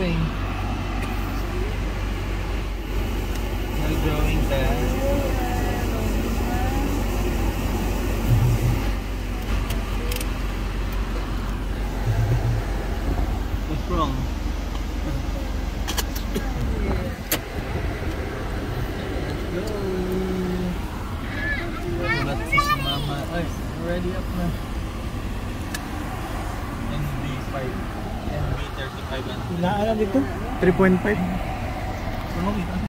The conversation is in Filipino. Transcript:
drawing. No drawing test. What's wrong? Ulat si mama. Ay, ready up na. NB5. NB35. Ilaan na dito? 3.5? Ano kita?